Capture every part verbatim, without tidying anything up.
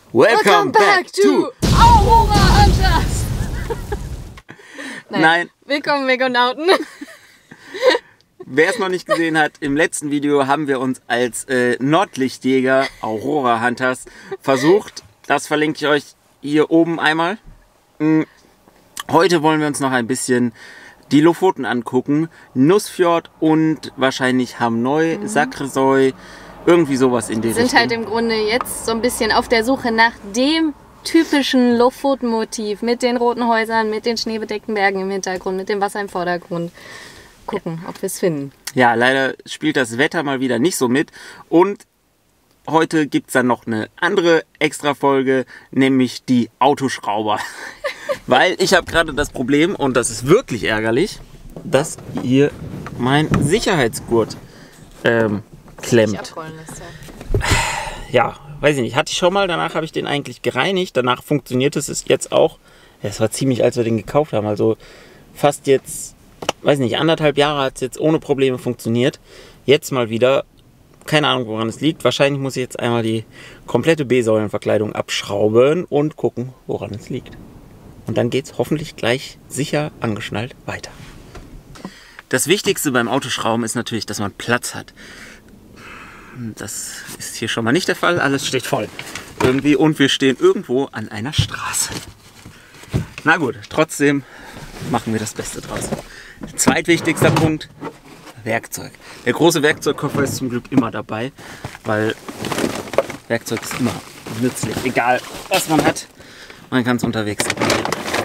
Welcome, Welcome back, back to Aurora Hunters! Nein. Nein. Willkommen, Vegonauten. Wer es noch nicht gesehen hat, im letzten Video haben wir uns als äh, Nordlichtjäger Aurora Hunters versucht. Das verlinke ich euch hier oben einmal. Mhm. Heute wollen wir uns noch ein bisschen die Lofoten angucken. Nussfjord und wahrscheinlich Hamneu, mhm. Sakresoy, irgendwie sowas in die Richtung. Wir sind halt im Grunde jetzt so ein bisschen auf der Suche nach dem typischen Lofoten-Motiv mit den roten Häusern, mit den schneebedeckten Bergen im Hintergrund, mit dem Wasser im Vordergrund. Gucken, ob wir es finden. Ja, leider spielt das Wetter mal wieder nicht so mit. Und heute gibt es dann noch eine andere Extra-Folge, nämlich die Autoschrauber. Weil ich habe gerade das Problem, und das ist wirklich ärgerlich, dass hier mein Sicherheitsgurt ähm, klemmt. Abrollen lässt, ja. ja, weiß ich nicht. Hatte ich schon mal, danach habe ich den eigentlich gereinigt. Danach funktioniert es jetzt auch. Es war ziemlich, als wir den gekauft haben. Also fast jetzt, weiß nicht, anderthalb Jahre hat es jetzt ohne Probleme funktioniert. Jetzt mal wieder, keine Ahnung, woran es liegt. Wahrscheinlich muss ich jetzt einmal die komplette B-Säulenverkleidung abschrauben und gucken, woran es liegt. Und dann geht es hoffentlich gleich sicher angeschnallt weiter. Das Wichtigste beim Autoschrauben ist natürlich, dass man Platz hat. Das ist hier schon mal nicht der Fall. Alles steht voll. Irgendwie, und wir stehen irgendwo an einer Straße. Na gut, trotzdem machen wir das Beste draus. Zweitwichtigster Punkt, Werkzeug. Der große Werkzeugkoffer ist zum Glück immer dabei, weil Werkzeug ist immer nützlich. Egal, was man hat, man kann es unterwegs reparieren.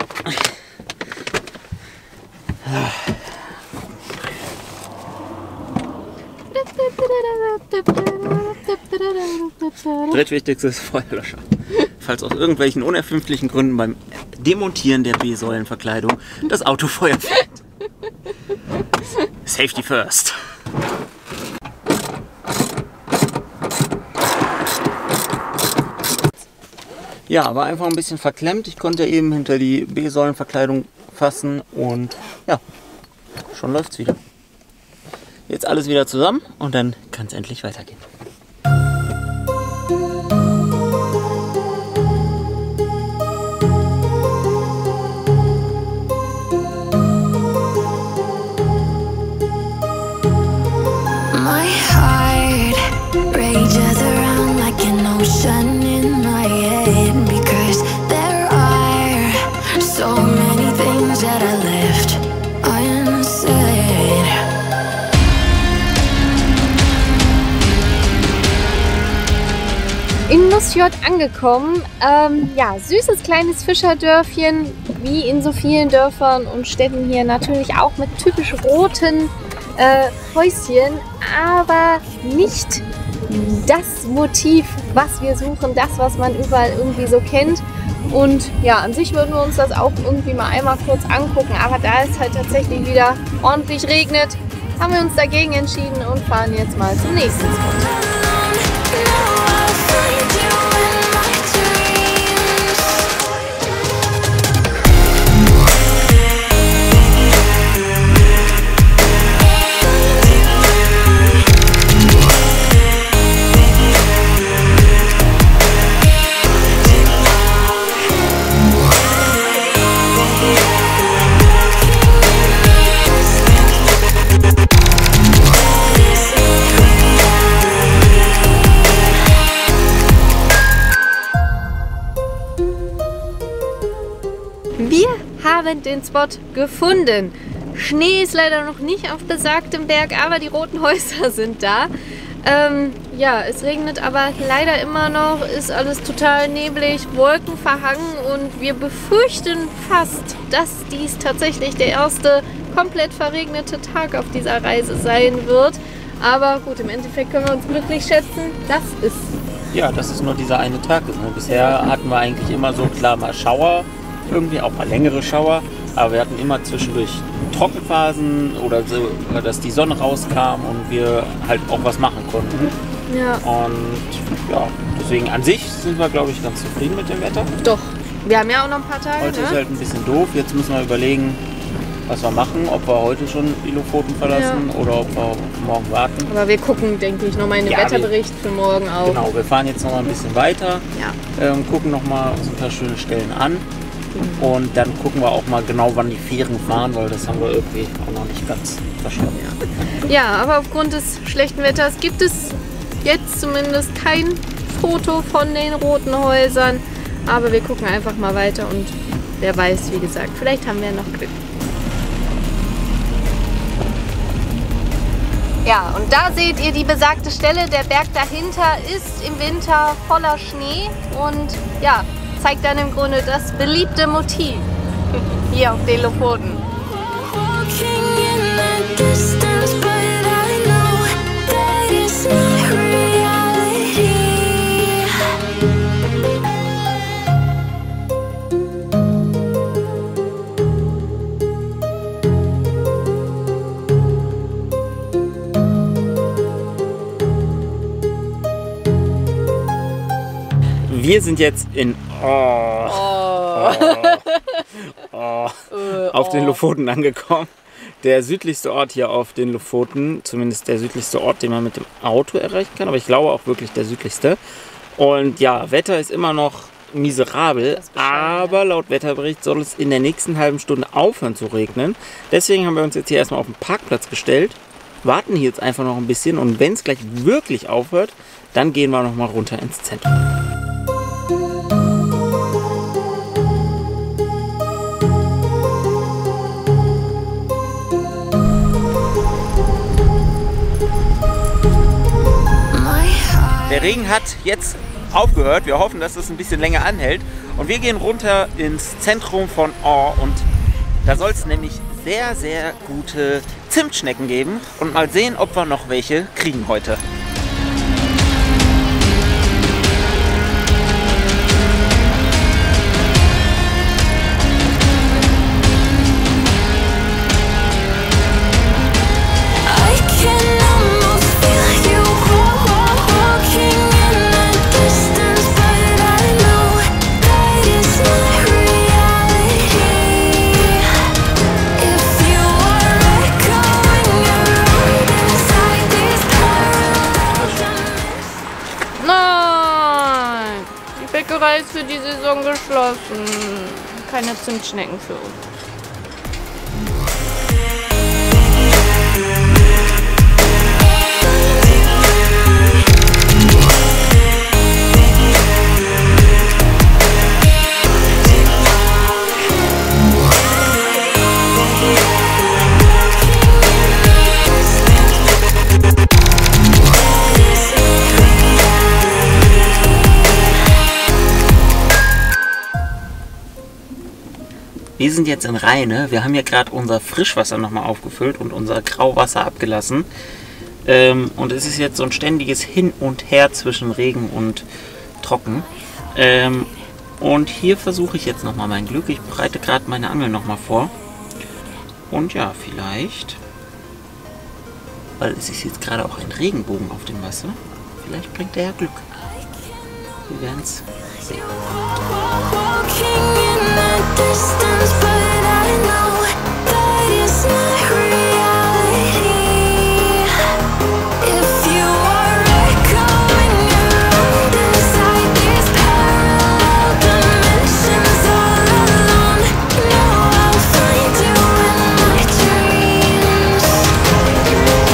Drittwichtigstes Feuerlöscher. Falls aus irgendwelchen unerfindlichen Gründen beim Demontieren der B-Säulenverkleidung das Auto Feuer fängt. Safety first. Ja, war einfach ein bisschen verklemmt. Ich konnte eben hinter die B-Säulenverkleidung fassen und ja, schon läuft's wieder. Jetzt alles wieder zusammen und dann kann es endlich weitergehen. My heart rages around like an ocean in my head because there are so many things that I left unsaid. In Nussfjord angekommen. Ähm, ja, süßes kleines Fischerdörfchen, wie in so vielen Dörfern und Städten hier natürlich auch mit typisch roten äh, Häuschen, aber nicht das Motiv, was wir suchen, das, was man überall irgendwie so kennt. Und ja, an sich würden wir uns das auch irgendwie mal einmal kurz angucken, aber da es halt tatsächlich wieder ordentlich regnet, haben wir uns dagegen entschieden und fahren jetzt mal zum nächsten Spot. Wir haben den Spot gefunden. Schnee ist leider noch nicht auf besagtem Berg, aber die roten Häuser sind da. Ähm, ja, es regnet aber leider immer noch, ist alles total neblig, wolkenverhangen und wir befürchten fast, dass dies tatsächlich der erste komplett verregnete Tag auf dieser Reise sein wird. Aber gut, im Endeffekt können wir uns glücklich schätzen, das ist. Ja, dass es nur dieser eine Tag ist. Ne? Bisher hatten wir eigentlich immer so klar mal Schauer, irgendwie auch mal längere Schauer, aber wir hatten immer zwischendurch Trockenphasen oder so, dass die Sonne rauskam und wir halt auch was machen konnten. Ja. Und ja, deswegen an sich sind wir, glaube ich, ganz zufrieden mit dem Wetter. Doch. Wir haben ja auch noch ein paar Tage. Heute ne? ist halt ein bisschen doof. Jetzt müssen wir überlegen, was wir machen, ob wir heute schon die Lofoten verlassen ja. oder ob wir auf morgen warten. Aber wir gucken, denke ich, nochmal in den ja, Wetterbericht für morgen auch. Genau, wir fahren jetzt noch mal ein bisschen weiter, ja. ähm, gucken noch mal so ein paar schöne Stellen an mhm. und dann gucken wir auch mal genau, wann die Fähren fahren, weil das haben wir irgendwie auch noch nicht ganz verstanden. Ja, ja, aber aufgrund des schlechten Wetters gibt es jetzt zumindest kein Foto von den roten Häusern, aber wir gucken einfach mal weiter und wer weiß, wie gesagt, vielleicht haben wir noch Glück. Ja, und da seht ihr die besagte Stelle. Der Berg dahinter ist im Winter voller Schnee und ja, zeigt dann im Grunde das beliebte Motiv hier auf den Lofoten. Wir sind jetzt in oh, oh. Oh, oh, auf den Lofoten angekommen. Der südlichste Ort hier auf den Lofoten, zumindest der südlichste Ort, den man mit dem Auto erreichen kann, aber ich glaube auch wirklich der südlichste. Und ja, Wetter ist immer noch miserabel, aber laut Wetterbericht soll es in der nächsten halben Stunde aufhören zu regnen. Deswegen haben wir uns jetzt hier erstmal auf den Parkplatz gestellt, warten hier jetzt einfach noch ein bisschen und wenn es gleich wirklich aufhört, dann gehen wir noch mal runter ins Zentrum. Der Regen hat jetzt aufgehört. Wir hoffen, dass es ein bisschen länger anhält. Und wir gehen runter ins Zentrum von Aue. Und da soll es nämlich sehr, sehr gute Zimtschnecken geben. Und mal sehen, ob wir noch welche kriegen heute. Die Bäckerei ist für die Saison geschlossen. Keine Zimtschnecken für uns. Wir sind jetzt in Rheine. Wir haben ja gerade unser Frischwasser nochmal aufgefüllt und unser Grauwasser abgelassen. Ähm, und es ist jetzt so ein ständiges Hin und Her zwischen Regen und Trocken. Ähm, und hier versuche ich jetzt nochmal mein Glück. Ich bereite gerade meine Angel nochmal vor. Und ja, vielleicht, weil es ist jetzt gerade auch ein Regenbogen auf dem Wasser, vielleicht bringt er ja Glück. Wir werden es sehen. Distance, but I know that it's not reality. If you are echoing around inside these parallel dimensions all alone, know I'll find you in my dreams. I'll find you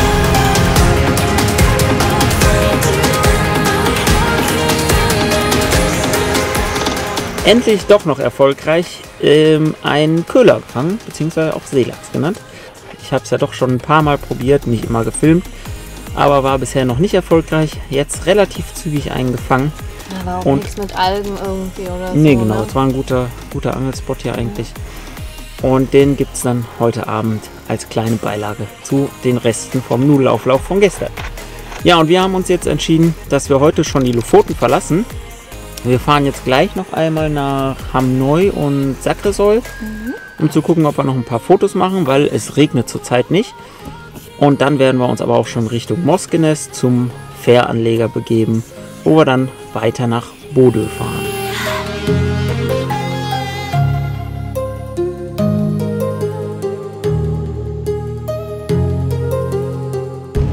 in my Endlich doch noch erfolgreich ähm, ein Köhler gefangen, beziehungsweise auch Seelachs genannt. Ich habe es ja doch schon ein paar Mal probiert, nicht immer gefilmt, aber war bisher noch nicht erfolgreich. Jetzt relativ zügig eingefangen. Aber auch und nichts mit Algen irgendwie oder nee, so. genau, Ne? es war ein guter, guter Angelspot hier eigentlich. Und den gibt es dann heute Abend als kleine Beilage zu den Resten vom Nudelauflauf von gestern. Ja, und wir haben uns jetzt entschieden, dass wir heute schon die Lofoten verlassen. Wir fahren jetzt gleich noch einmal nach Hamneu und Sakresol, mhm. um zu gucken, ob wir noch ein paar Fotos machen, weil es regnet zurzeit nicht. Und dann werden wir uns aber auch schon Richtung Moskenes zum Fähranleger begeben, wo wir dann weiter nach Bodø fahren.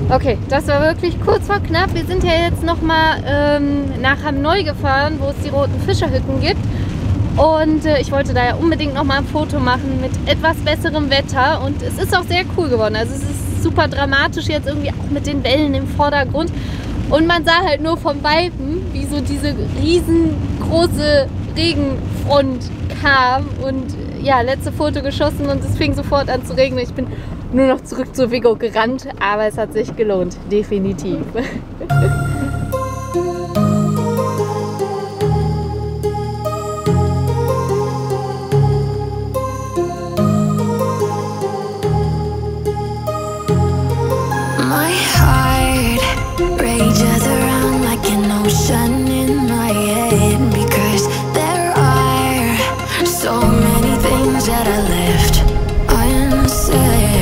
Okay, das war wirklich kurz vor knapp. Wir sind ja jetzt nochmal ähm, nach Hamneu gefahren, wo es die roten Fischerhütten gibt. Und äh, ich wollte da ja unbedingt nochmal ein Foto machen mit etwas besserem Wetter. Und es ist auch sehr cool geworden. Also es ist super dramatisch jetzt irgendwie auch mit den Wellen im Vordergrund. Und man sah halt nur vom Weitem, wie so diese riesengroße Regenfront kam. Und ja, letzte Foto geschossen und es fing sofort an zu regnen. Ich bin nur noch zurück zu Vigo gerannt, aber es hat sich gelohnt, definitiv. My heart rages around like an ocean in my head because there are so many things that I left unsaid.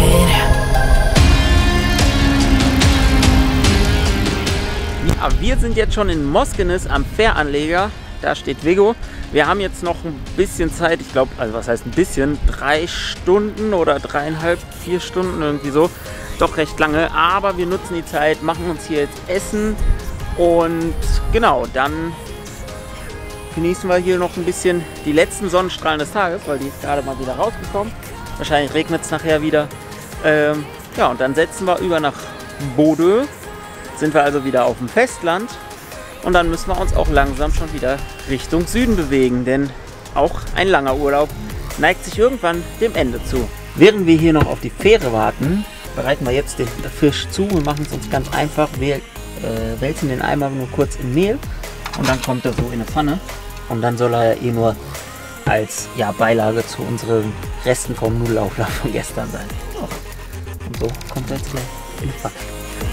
Ja, wir sind jetzt schon in Moskenes am Fähranleger. Da steht Vigo. Wir haben jetzt noch ein bisschen Zeit. Ich glaube, also was heißt ein bisschen? Drei Stunden oder dreieinhalb, vier Stunden irgendwie so. Doch recht lange. Aber wir nutzen die Zeit, machen uns hier jetzt Essen. Und genau, dann genießen wir hier noch ein bisschen die letzten Sonnenstrahlen des Tages, weil die ist gerade mal wieder rausgekommen. Wahrscheinlich regnet es nachher wieder. Ähm, ja, und dann setzen wir über nach Bodø. Sind wir also wieder auf dem Festland. Und dann müssen wir uns auch langsam schon wieder Richtung Süden bewegen, denn auch ein langer Urlaub neigt sich irgendwann dem Ende zu. Während wir hier noch auf die Fähre warten, bereiten wir jetzt den Fisch zu und machen es uns ganz einfach. Wir äh, wälzen den Eimer nur kurz in Mehl und dann kommt er so in eine Pfanne. Und dann soll er ja eh nur als ja, Beilage zu unseren Resten vom Nudelauflauf von gestern sein. So. Und so kommt er jetzt gleich in die Pfanne.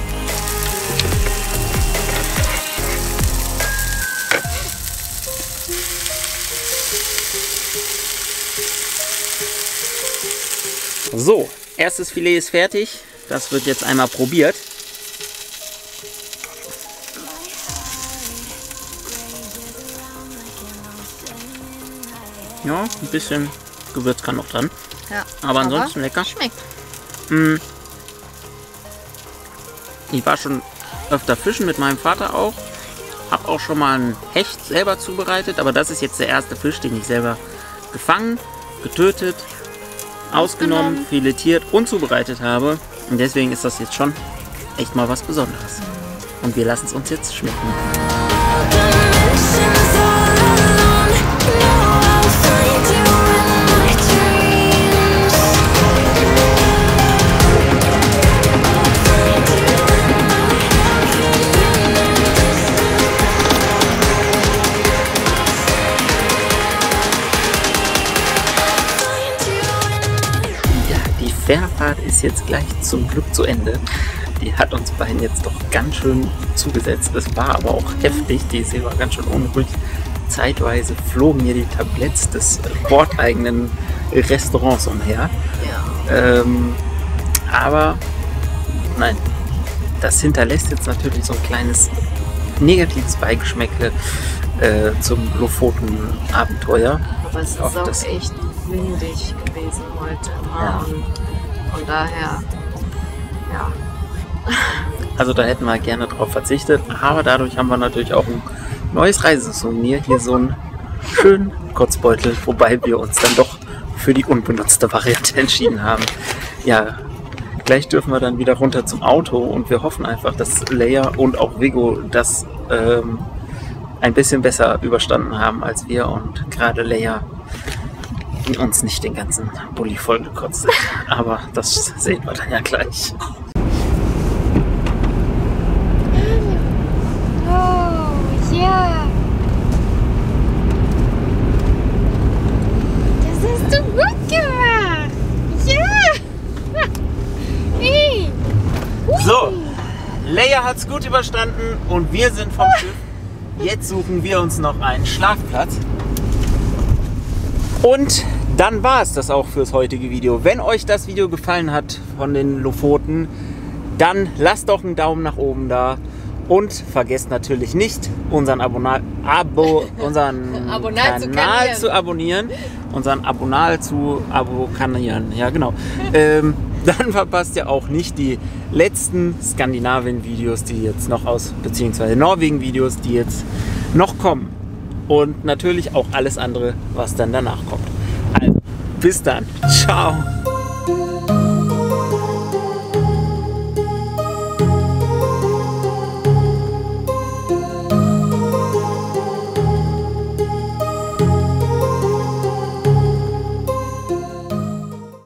So, erstes Filet ist fertig. Das wird jetzt einmal probiert. Ja, ein bisschen Gewürz kann noch dran. Ja, aber ansonsten aber lecker. Schmeckt. Mm. Ich war schon öfter fischen mit meinem Vater auch. Habe auch schon mal einen Hecht selber zubereitet. Aber das ist jetzt der erste Fisch, den ich selber gefangen, getötet, ausgenommen, ausgenommen, filetiert und zubereitet habe. Und deswegen ist das jetzt schon echt mal was Besonderes. Und wir lassen es uns jetzt schmecken. Die Fährfahrt ist jetzt gleich zum Glück zu Ende. Die hat uns beiden jetzt doch ganz schön zugesetzt. Es war aber auch heftig. Die See war ganz schön unruhig. Zeitweise flogen hier die Tabletts des bordeigenen Restaurants umher. Ja. Ähm, aber nein, das hinterlässt jetzt natürlich so ein kleines negatives Beigeschmäckle äh, zum Lofoten-Abenteuer. Aber es ist auch, auch echt windig gewesen heute. Ja. Und von daher, ja. Also da hätten wir gerne drauf verzichtet, aber dadurch haben wir natürlich auch ein neues Reisesouvenir. Hier so einen schönen Kotzbeutel, wobei wir uns dann doch für die unbenutzte Variante entschieden haben. Ja, gleich dürfen wir dann wieder runter zum Auto und wir hoffen einfach, dass Leia und auch Vigo das ähm, ein bisschen besser überstanden haben als wir und gerade Leia uns nicht den ganzen Bulli vollgekotzt hat. Aber das sehen wir dann ja gleich. Oh, ja. Das hast du gut gemacht. Ja. Hey. So, Leia hat es gut überstanden und wir sind vom Schiff. Jetzt suchen wir uns noch einen Schlafplatz. Und dann war es das auch fürs heutige Video. Wenn euch das Video gefallen hat von den Lofoten, dann lasst doch einen Daumen nach oben da. Und vergesst natürlich nicht, unseren, Abona Abo unseren Kanal zu, zu abonnieren. Unseren Abonal zu abonnieren. Ja, genau. ähm, dann verpasst ihr auch nicht die letzten Skandinavien-Videos, die jetzt noch aus, beziehungsweise Norwegen-Videos, die jetzt noch kommen. Und natürlich auch alles andere, was dann danach kommt. Also, bis dann. Ciao.